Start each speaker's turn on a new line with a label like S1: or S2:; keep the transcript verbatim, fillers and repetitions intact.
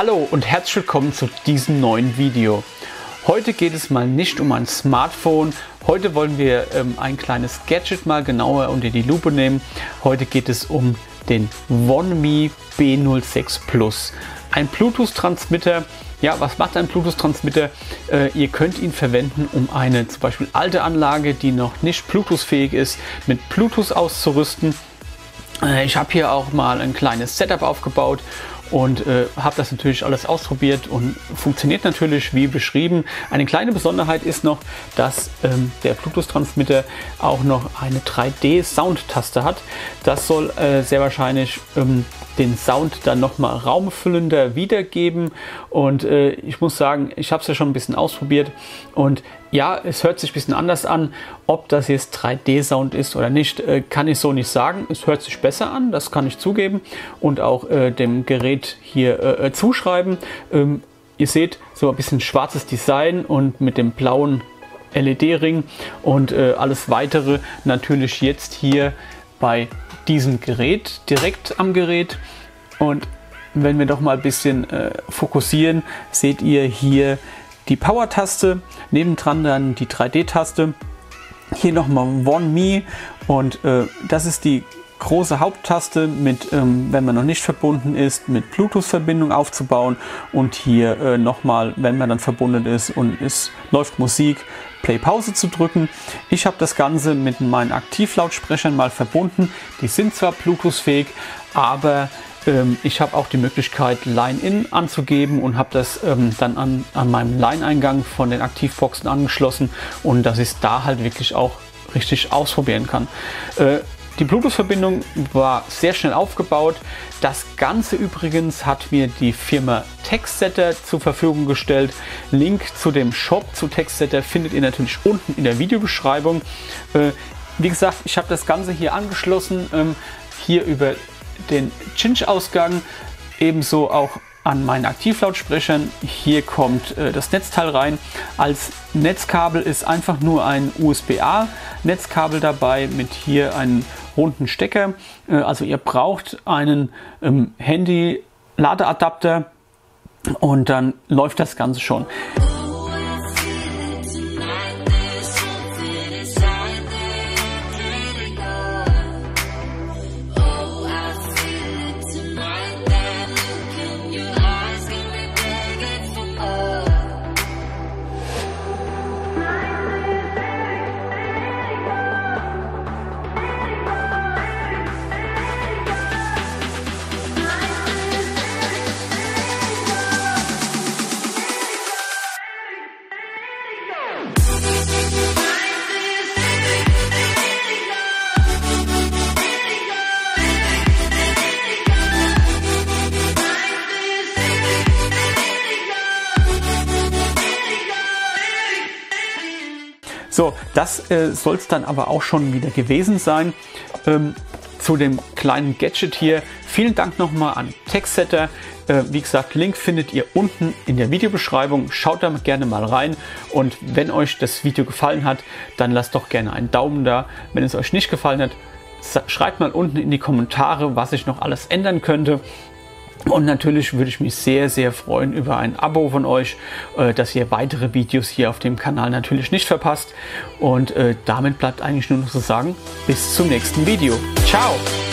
S1: Hallo und herzlich willkommen zu diesem neuen Video. Heute geht es mal nicht um ein Smartphone. Heute wollen wir ähm, ein kleines Gadget mal genauer unter die Lupe nehmen. Heute geht es um den OneMe B null sechs Plus. Ein Bluetooth-Transmitter. Ja, was macht ein Bluetooth-Transmitter? Äh, ihr könnt ihn verwenden, um eine zum Beispiel alte Anlage, die noch nicht Bluetooth-fähig ist, mit Bluetooth auszurüsten. Äh, ich habe hier auch mal ein kleines Setup aufgebaut und äh, habe das natürlich alles ausprobiert und funktioniert natürlich wie beschrieben. Eine kleine Besonderheit ist noch, dass ähm, der Bluetooth-Transmitter auch noch eine drei D Soundtaste hat. Das soll äh, sehr wahrscheinlich ähm, den Sound dann nochmal raumfüllender wiedergeben, und äh, ich muss sagen, ich habe es ja schon ein bisschen ausprobiert und ja, es hört sich ein bisschen anders an. Ob das jetzt drei D Sound ist oder nicht, äh, kann ich so nicht sagen. Es hört sich besser an, das kann ich zugeben und auch äh, dem Gerät hier äh, zuschreiben. Ähm, ihr seht so ein bisschen schwarzes Design und mit dem blauen L E D-Ring und äh, alles weitere natürlich jetzt hier bei diesem Gerät, direkt am Gerät. Und wenn wir doch mal ein bisschen äh, fokussieren, seht ihr hier die Power-Taste, nebendran dann die drei D Taste, hier nochmal OneMe, und äh, das ist die große Haupttaste, mit, ähm, wenn man noch nicht verbunden ist, mit Bluetooth-Verbindung aufzubauen, und hier äh, nochmal, wenn man dann verbunden ist und es läuft Musik, Play-Pause zu drücken. Ich habe das Ganze mit meinen Aktivlautsprechern mal verbunden. Die sind zwar Bluetooth-fähig, aber ähm, ich habe auch die Möglichkeit, Line-In anzugeben und habe das ähm, dann an, an meinem Line-Eingang von den Aktivboxen angeschlossen, und dass ich es da halt wirklich auch richtig ausprobieren kann. Äh, Die Bluetooth-Verbindung war sehr schnell aufgebaut. Das Ganze übrigens hat mir die Firma Textsetter zur Verfügung gestellt. Link zu dem Shop zu Textsetter findet ihr natürlich unten in der Videobeschreibung. Äh, wie gesagt, ich habe das Ganze hier angeschlossen, ähm, hier über den Cinch-Ausgang, ebenso auch an meinen Aktivlautsprechern. Hier kommt äh, das Netzteil rein. Als Netzkabel ist einfach nur ein U S B A Netzkabel dabei mit hier einem runden Stecker. Äh, also ihr braucht einen ähm, Handy-Ladeadapter und dann läuft das Ganze schon. So, das äh, soll es dann aber auch schon wieder gewesen sein ähm, zu dem kleinen Gadget hier. Vielen Dank nochmal an Textsetter. Äh, wie gesagt, Link findet ihr unten in der Videobeschreibung. Schaut da gerne mal rein, und wenn euch das Video gefallen hat, dann lasst doch gerne einen Daumen da. Wenn es euch nicht gefallen hat, schreibt mal unten in die Kommentare, was ich noch alles ändern könnte. Und natürlich würde ich mich sehr, sehr freuen über ein Abo von euch, äh, dass ihr weitere Videos hier auf dem Kanal natürlich nicht verpasst. Und äh, damit bleibt eigentlich nur noch zu sagen, bis zum nächsten Video. Ciao!